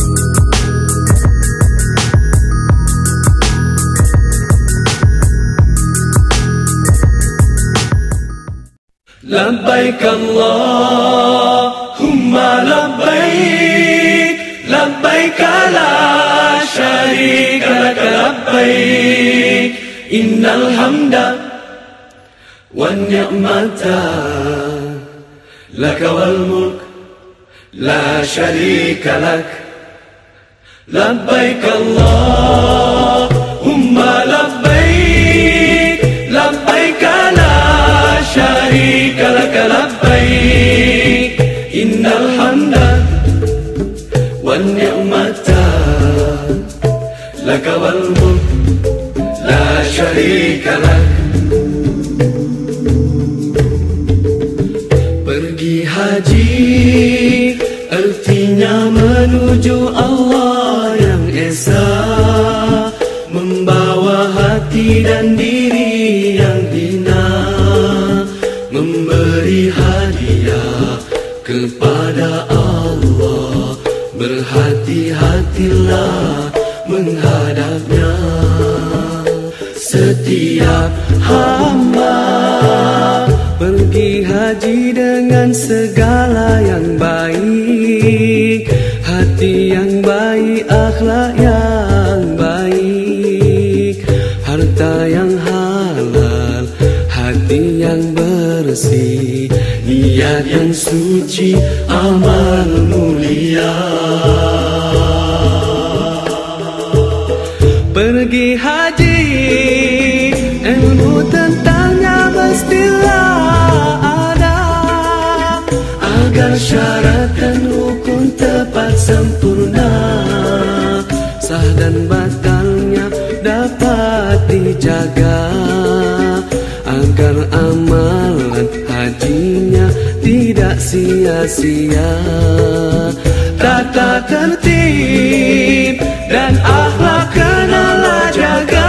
Labbaik Allahumma labbaik, labbaik la syarika lak labbaik, innal hamda wan ni'mata lak wal mulk la syarika lak. Labbaik Allahumma labbaik, labbaik la syarika lak labbaik, innal hamda wan ni'mata lak wal mulk la syarika lak. Pergi haji artinya menuju Allah yang esa, membawa hati dan diri yang hina, memberi hadiah kepada Allah. Berhati-hatilah menghadapnya. Setiap hamba pergi haji dengan segala yang baik, hati yang baik, akhlak yang baik, harta yang halal, hati yang bersih, niat yang suci, amal mulia. Pergi haji, ilmu tentangnya mestilah ada, agar syarat dan rukun tepat sempurna, sah dan batalnya dapat dijaga, agar amalan hajinya tidak sia-sia. Tata tertib dan akhlak kenalah jaga,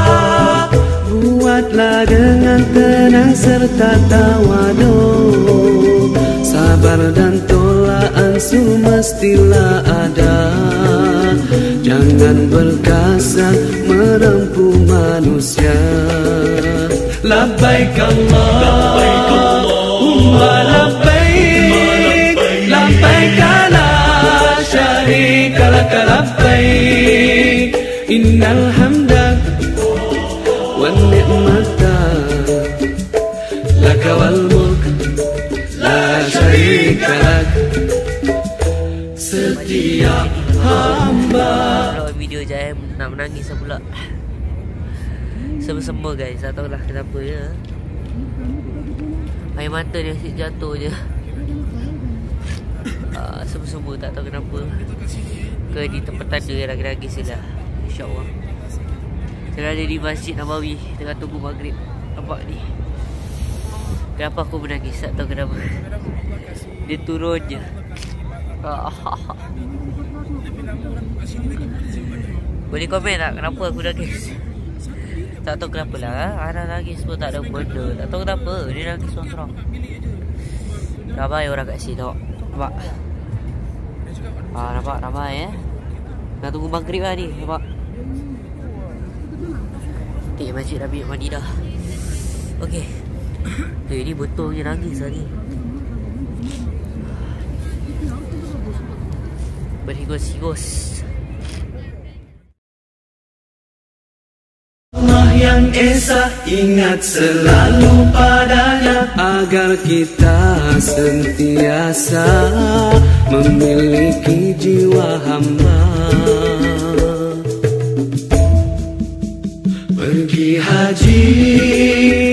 buatlah dengan tenang serta tawaduk, sabar dan tolak ansur mestilah ada, jangan berkasar merempuh manusia. Labbaik Allahumma labbaik, labbaik la syarika lak labbaik, innal hamda wan ni'mata lak wal mulk la syarika lak. Setiap hamba. Kalau video Jaya nak menangis pula. Semua guys, tak tahulah kenapa ya. Air mata dia asyik jatuh je. Semua tak tahu kenapa. Ke di tempat tanda yang lagi nangis je lah. InsyaAllah. Saya ada di Masjid Nabawi tengah tunggu maghrib. Nampak ni. Kenapa aku menangis? Tak tahu kenapa. Dia turun je. Boleh komen tak kenapa aku nangis? Tak tahu kenapa lah. Ana nangis pun tak ada benda. Tak tahu kenapa. Dia nangis sorang-sorang. Ramai orang kat sini tengok. Nampak? Nampak ramai nak tunggu maghrib lah ni. Nampak? Cantik Masjid Nabi Madinah. Okey. Ni betul je nangis lah ni. Berhigos-higos. Allah yang esa, ingat selalu padanya, agar kita sentiasa memiliki jiwa hamba. Pergi haji